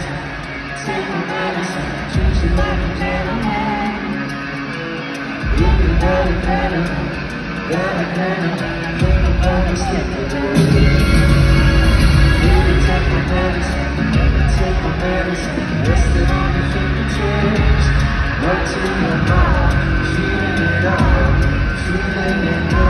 Take your medicine, treat you like a gentleman. You can better, think about the step of the way. You can take your medicine, rest it on your fingertips. Right to your mind, feeling it out, feeling it out.